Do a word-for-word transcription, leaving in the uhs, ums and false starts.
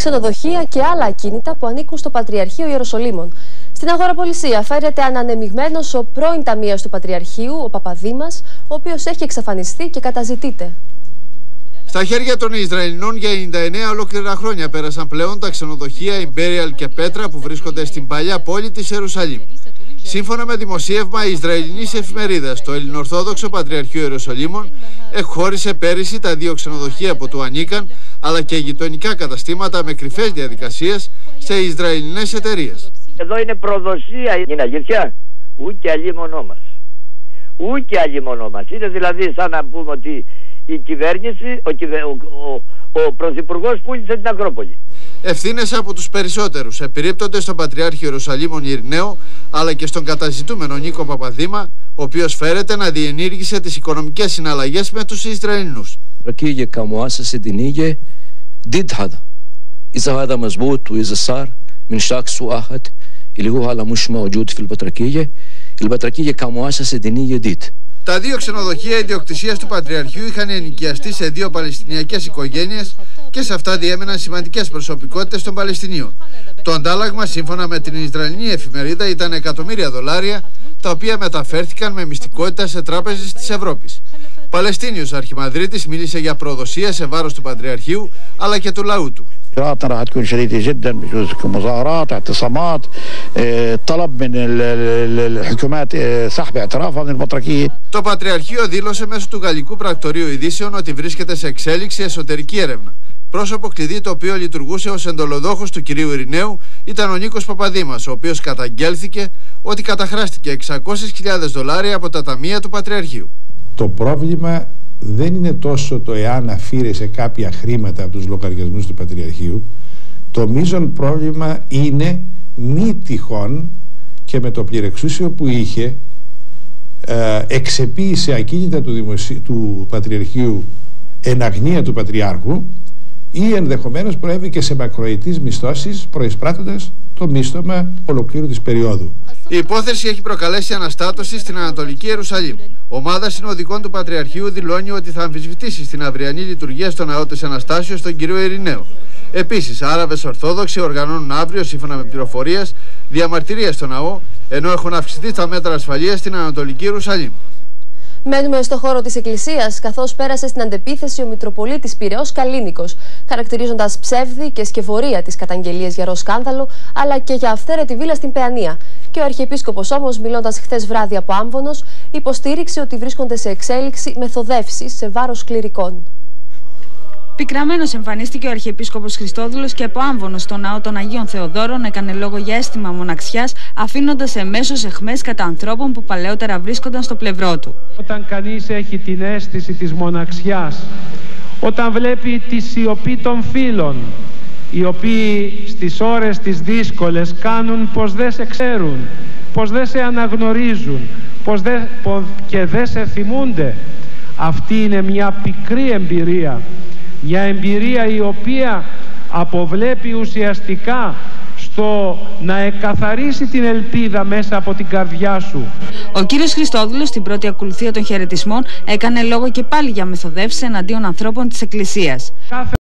ξενοδοχεία και άλλα ακίνητα που ανήκουν στο Πατριαρχείο Ιεροσολύμων. Στην αγοραπολισία φέρεται ανανεμιγμένος ο πρώην ταμείας του Πατριαρχείου, ο Παπαδήμας, ο οποίος έχει εξαφανιστεί και καταζητείται. Στα χέρια των Ισραηλινών για ενενήντα εννέα ολόκληρα χρόνια πέρασαν πλέον τα ξενοδοχεία Imperial και Πέτρα που βρίσκονται στην παλιά πόλη της Ιερουσαλήμ. Σύμφωνα με δημοσίευμα Ισραηλινής εφημερίδας, το Ελληνοορθόδοξο Πατριαρχείο Ιεροσολύμων εκχώρησε πέρυσι τα δύο ξενοδοχεία που του ανήκαν, αλλά και γειτονικά καταστήματα με κρυφές διαδικασίες σε Ισραηλινές εταιρείες. Εδώ είναι προδοσία, είναι αλήθεια. Ούτε αλλήμονό μας. Ούτε αλλήμονό μας. Είναι δηλαδή σαν να πούμε ότι η κυβέρνηση, ο, κυβε... ο, ο, ο πρωθυπουργός πούλησε την Ακρόπολη. Ευθύνες από τους περισσότερους επιρρύπτονται στον Πατριάρχη Ιερουσαλήμων Ειρηναίο, αλλά και στον καταζητούμενο Νίκο Παπαδήμα, ο οποίος φέρεται να διενήργησε τις οικονομικές συναλλαγές με τους Ισραηλινούς. البتراكية كمؤسسة دينية ضد هذا. إذا هذا مزبوط وإذا صار من شخص واحد اللي هو هلا مش موجود في البتراكية، البتراكية كمؤسسة دينية ضد. Τα δύο ξενοδοχεία ιδιοκτησίας του Πατριαρχείου είχαν ενοικιαστεί σε δύο παλαιστινιακές οικογένειες και σε αυτά διέμεναν σημαντικές προσωπικότητες των Παλαιστινίων. Το αντάλλαγμα, σύμφωνα με την Ισραηλινή εφημερίδα, ήταν εκατομμύρια δολάρια, τα οποία μεταφέρθηκαν με μυστικότητα σε τράπεζες της Ευρώπης. Ο Παλαιστίνιος Αρχιμανδρίτης μίλησε για προδοσία σε βάρος του Πατριαρχείου αλλά και του λαού του. راح تكون شديدة جدا بجوز مظاهرات اعتصامات طلب من الحكومات سحب اعترافها من البطريركية. Το Πατριαρχείο δήλωσε μέσω του Γαλλικού Πρακτορείου Ειδήσεων ότι βρίσκεται σε εξέλιξη εσωτερική έρευνα. Πρόσωπο κλειδί το οποίο λειτουργούσε ως εντολοδόχος του κυρίου Ειρηναίου ήταν ο Νίκος Παπαδήμας, ο οποίος καταγγέλθηκε ότι καταχράστηκε εξακόσιες χιλιάδες δολάρια από τα ταμεία του Πατριαρχείου. Το πρόβλημα δεν είναι τόσο το εάν αφήρεσε κάποια χρήματα από τους λογαριασμούς του Πατριαρχείου. Το μείζον πρόβλημα είναι μη τυχόν και με το πληρεξούσιο που είχε ε, εξεποίησε ακίνητα του, δημοσι... του Πατριαρχείου εν αγνία του Πατριάρχου ή ενδεχομένως προέβη και σε μακροετής μισθώσεις προεισπράττοντας το μίσθωμα ολοκλήρου της περίοδου. Η υπόθεση έχει προκαλέσει αναστάτωση στην Ανατολική Ιερουσαλήμ. Ομάδα συνοδικών του Πατριαρχείου δηλώνει ότι θα αμφισβητήσει στην αυριανή λειτουργία στο ναό της Αναστάσεως τον κύριο Ειρηναίο. Επίσης, Άραβες Ορθόδοξοι οργανώνουν αύριο, σύμφωνα με πληροφορίες, διαμαρτυρίες στο ναό, ενώ έχουν αυξηθεί τα μέτρα ασφαλείας στην Ανατολική Ιερουσαλήμ. Μένουμε στο χώρο της Εκκλησίας, καθώς πέρασε στην αντεπίθεση ο Μητροπολίτης Πειραιώς Καλίνικος, χαρακτηρίζοντας ψεύδι και σκευωρία τις καταγγελίες για ροσκάνδαλο, αλλά και για αυθαίρετη βίλα στην Παιανία. Και ο Αρχιεπίσκοπος όμως, μιλώντας χθες βράδυ από Άμβονος, υποστήριξε ότι βρίσκονται σε εξέλιξη μεθοδεύσεις σε βάρος κληρικών. Πικραμένος εμφανίστηκε ο Αρχιεπίσκοπος Χριστόδουλος και από Άμβονο στο ναό των Αγίων Θεοδόρων έκανε λόγο για αίσθημα μοναξιάς, αφήνοντας εμέσως αιχμές κατά ανθρώπων που παλαιότερα βρίσκονταν στο πλευρό του. Όταν κανείς έχει την αίσθηση της μοναξιάς, όταν βλέπει τη σιωπή των φίλων, οι οποίοι στις ώρες τις δύσκολες κάνουν πως δεν σε ξέρουν, πως δεν σε αναγνωρίζουν, πως δεν, πως και δεν σε θυμούνται, αυτή είναι μια πικρή εμπειρία. Μια εμπειρία η οποία αποβλέπει ουσιαστικά στο να εκαθαρίσει την ελπίδα μέσα από την καρδιά σου. Ο κύριος Χριστόδουλος στην πρώτη ακολουθία των χαιρετισμών έκανε λόγο και πάλι για μεθοδεύσεις εναντίον ανθρώπων της Εκκλησίας.